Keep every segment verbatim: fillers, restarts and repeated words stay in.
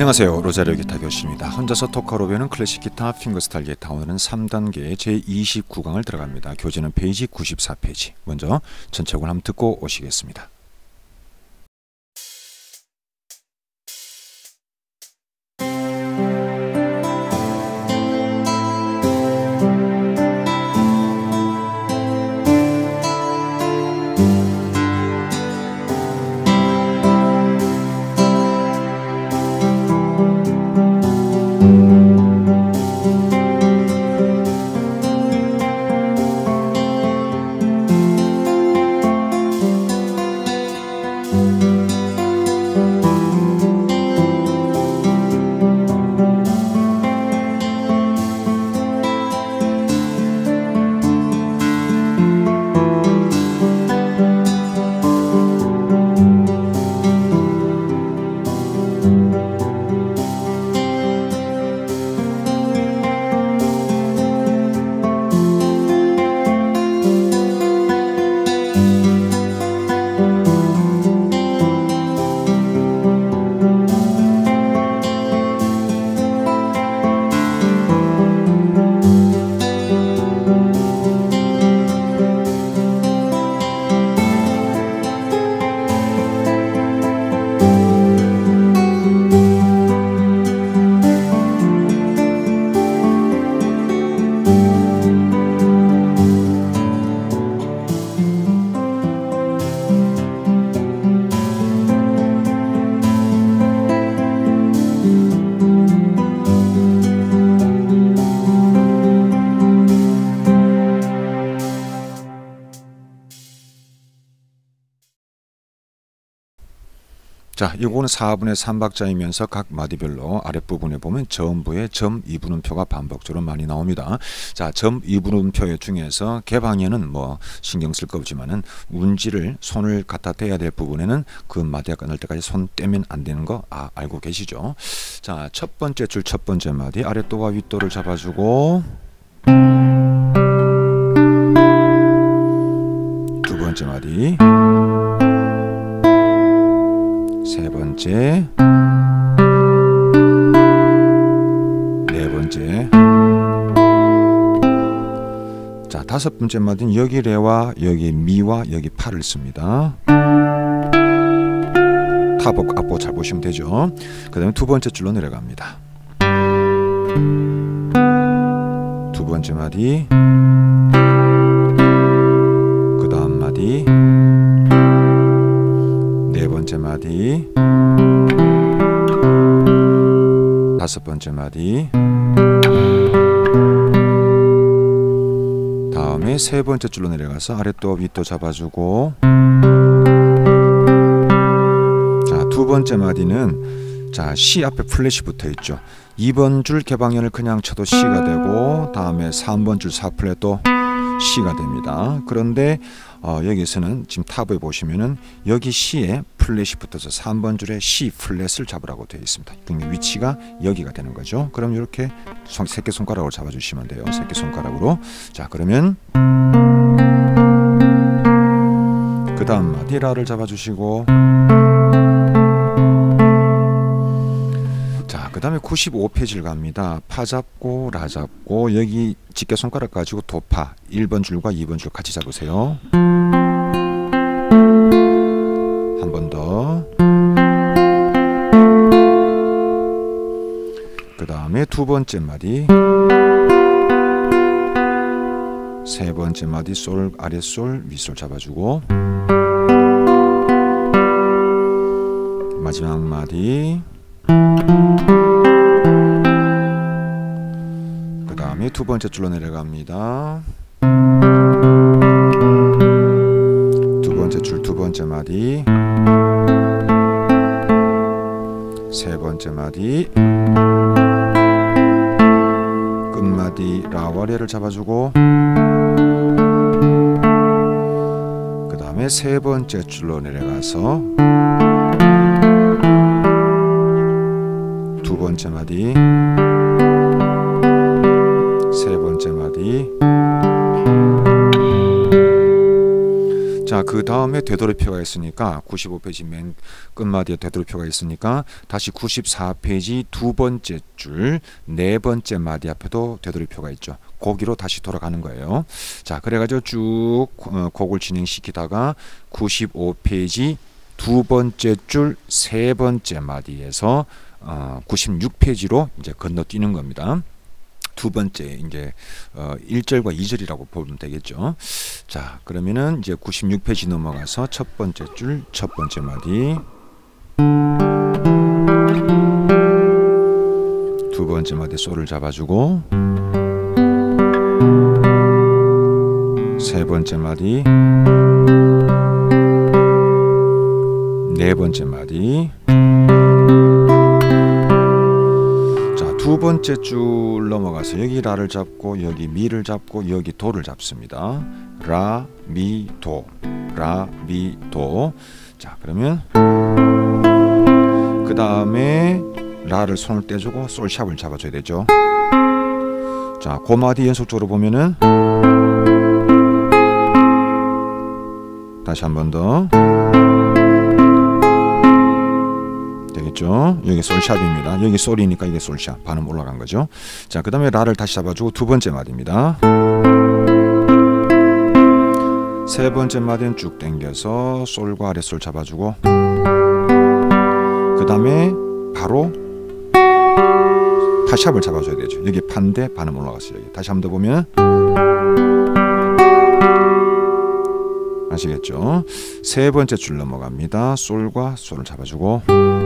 안녕하세요. 로자리오 기타 교수입니다. 혼자서 토크로 배우는 클래식 기타 핑거스타일 기타. 오늘은 삼 단계 제이십구 강을 들어갑니다. 교재는 페이지 구십사 페이지. 먼저 전체곡을 한번 듣고 오시겠습니다. 자, 이거는 사분의 삼 박자이면서 각 마디별로 아랫부분에 보면 전부의 점 이분음표가 반복적으로 많이 나옵니다. 자, 점 이분음표 중에서 개방에는 뭐 신경 쓸 거 없지만은 운지를 손을 갖다 대야 될 부분에는 그 마디가 끝날 때까지 손 떼면 안 되는 거 아, 알고 계시죠? 자, 첫 번째 줄 첫 번째 마디 아랫도와 윗도를 잡아주고 두 번째 마디 세 번째, 네 번째, 자 다섯 번째 마디는 여기 레와 여기 미와 여기 파를 씁니다. 타복 앞보 잘 보시면 되죠. 그 다음에 두 번째 줄로 내려갑니다. 두 번째 마디, 그 다음 마디, 네 번째 마디, 다섯 번째 마디, 다음에 세 번째 줄로 내려가서 아랫도 윗도 잡아주고, 자, 두 번째 마디는 자, C 앞에 플랫이 붙어 있죠. 이 번 줄 개방연을 그냥 쳐도 C가 되고, 다음에 삼 번 줄 사 플랫도 C가 됩니다. 그런데 어, 여기서는 지금 탑에 보시면은 여기 C에 플랫이 붙어서 삼 번 줄에 C 플랫을 잡으라고 되어 있습니다. 그러니까 위치가 여기가 되는 거죠. 그럼 이렇게 새끼손가락으로 잡아주시면 돼요. 새끼손가락으로. 자, 그러면 그 다음 마디 라를 잡아주시고, 그 다음에 구십오 페이지를 갑니다. 파 잡고 라 잡고 여기 집게 손가락 가지고 도파 일 번 줄과 이 번 줄 같이 잡으세요. 한 번 더. 그 다음에 두 번째 마디, 세 번째 마디 솔 아랫솔 윗솔 잡아주고, 마지막 마디, 그 다음에 두 번째 줄로 내려갑니다. 두 번째 줄 두 번째 마디, 세 번째 마디, 끝마디 라와 레를 잡아주고, 그 다음에 세 번째 줄로 내려가서 두 번째 마디, 세 번째 마디. 자, 자, 그 다음에 되돌이표가 있으니까 구십오 페이지 맨 끝마디에 되돌이표가 있으니까 다시 구십사 페이지 두 번째 줄 네 번째 마디 앞에도 되돌이표가 있죠. 거기로 다시 돌아가는 거예요. 자, 그래가지고 쭉 어, 곡을 진행시키다가 구십오 페이지 두 번째 줄 세 번째 마디에서 어, 구십육 페이지로 이제 건너뛰는 겁니다. 두 번째 이제 어, 일 절과 이 절이라고 보면 되겠죠. 자, 그러면은 이제 구십육 페이지 넘어가서 첫 번째 줄 첫 번째 마디, 두 번째 마디 솔을 잡아주고, 세 번째 마디, 네 번째 마디. 두 번째 줄 넘어가서 여기 라를 잡고 여기 미를 잡고 여기 도를 잡습니다. 라, 미, 도, 라, 미, 도. 자, 그러면 그 다음에 라를 손을 떼주고 솔샵을 잡아줘야 되죠. 자, 그 마디 연속적으로 보면은 다시 한 번 더. 되겠죠? 여기 솔샵입니다. 여기 솔이니까 이게 솔샵. 반음 올라간 거죠. 자, 그 다음에 라를 다시 잡아주고 두 번째 마디입니다. 세 번째 마디는 쭉 당겨서 솔과 아래 솔 잡아주고, 그 다음에 바로 파샵을 잡아줘야 되죠. 여기 판대 반음 올라갔어요. 여기 다시 한 번 더 보면 아시겠죠? 세 번째 줄 넘어갑니다. 솔과 솔을 잡아주고,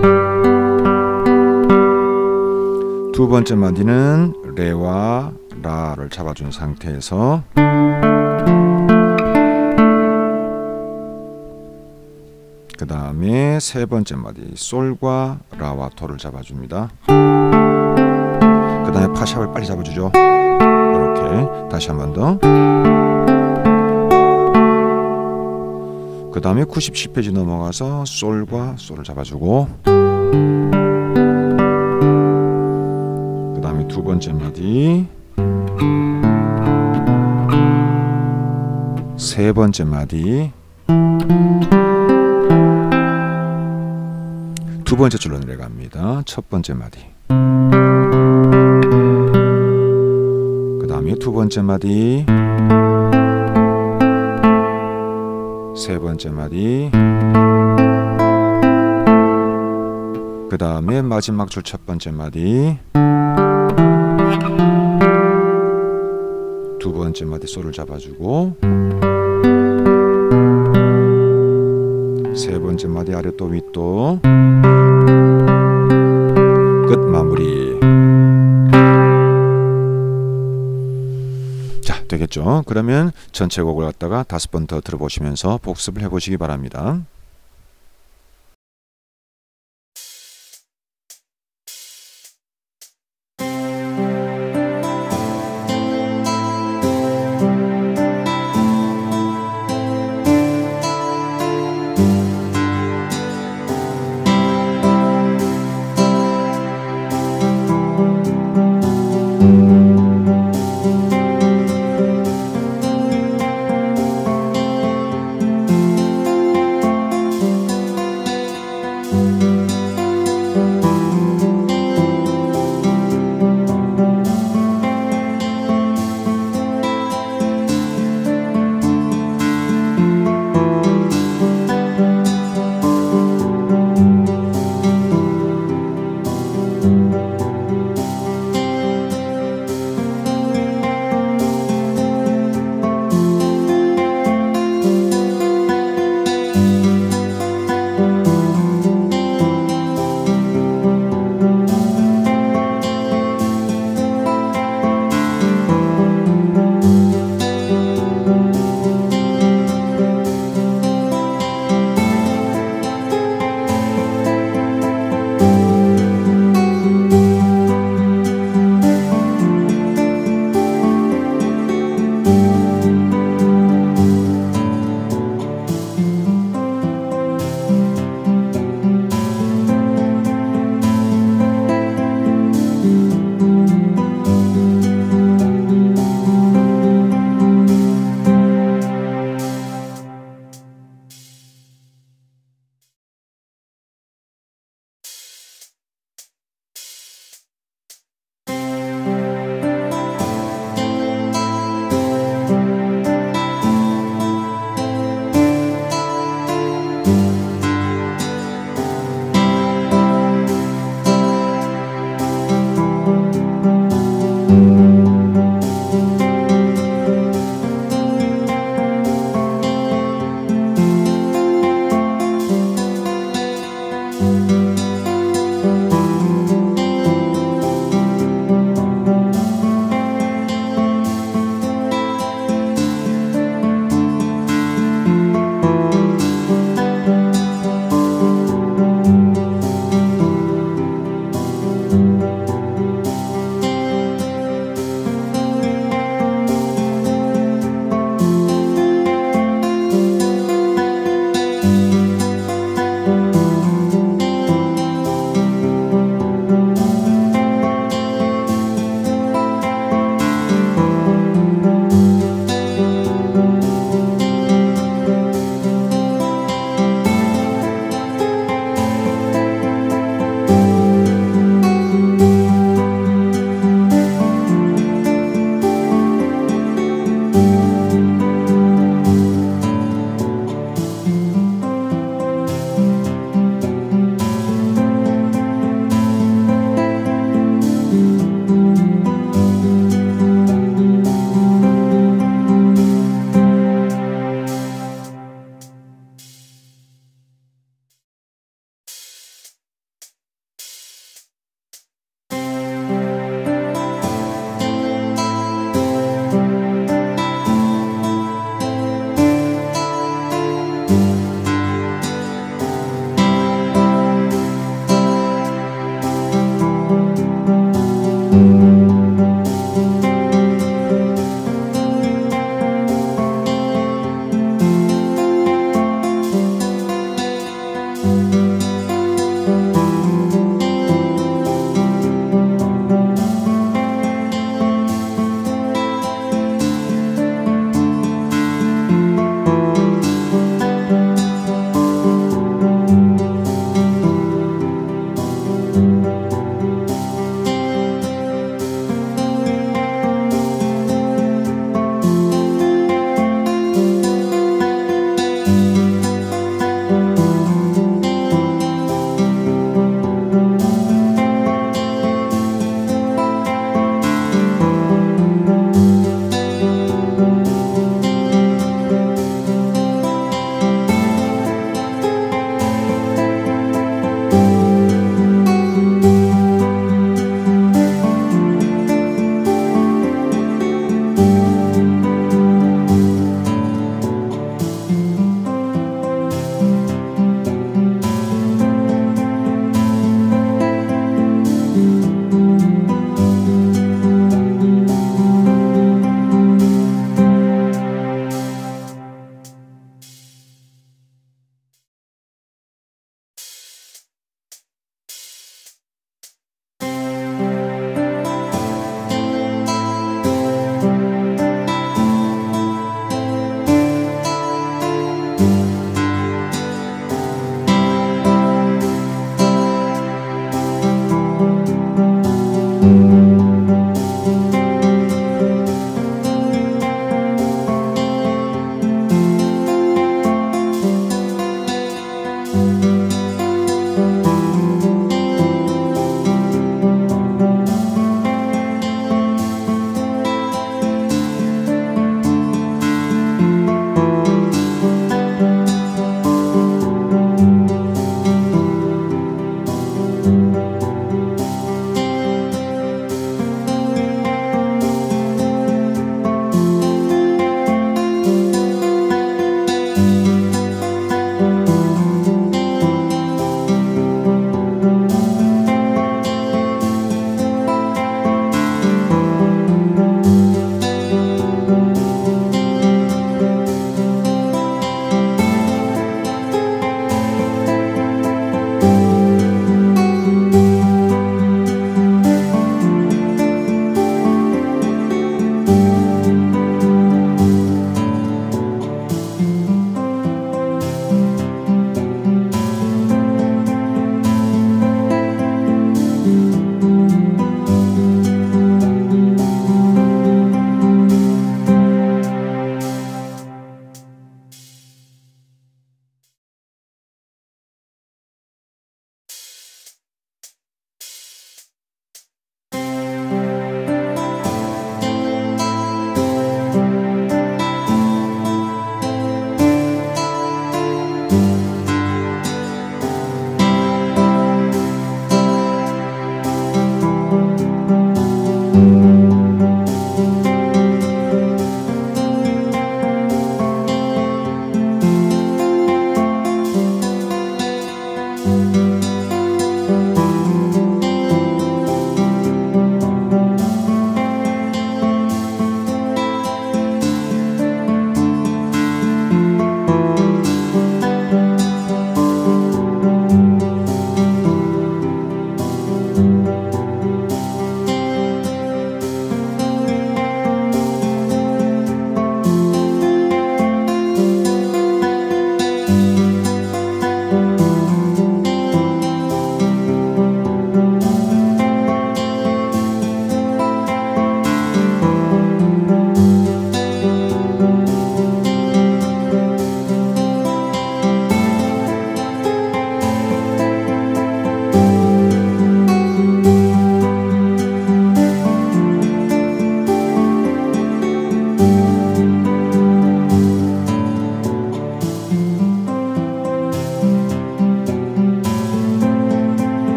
두 번째 마디는 레와 라를 잡아준 상태에서 그 다음에 세 번째 마디 솔과 라와 도를 잡아줍니다. 그 다음에 파샵을 빨리 잡아주죠. 이렇게 다시 한 번 더. 그 다음에 구십칠 페이지 넘어가서 솔과 솔을 잡아주고, 그 다음에 두 번째 마디, 세 번째 마디, 두 번째 줄로 내려갑니다. 첫 번째 마디, 그 다음에 두 번째 마디, 세 번째 마디, 그 다음에 마지막 줄 첫 번째 마디, 두 번째 마디 솔을 잡아주고, 세 번째 마디 아랫도 윗도, 끝 마무리. 되겠죠. 그러면 전체 곡을 갖다가 다섯 번 더 들어보시면서 복습을 해보시기 바랍니다.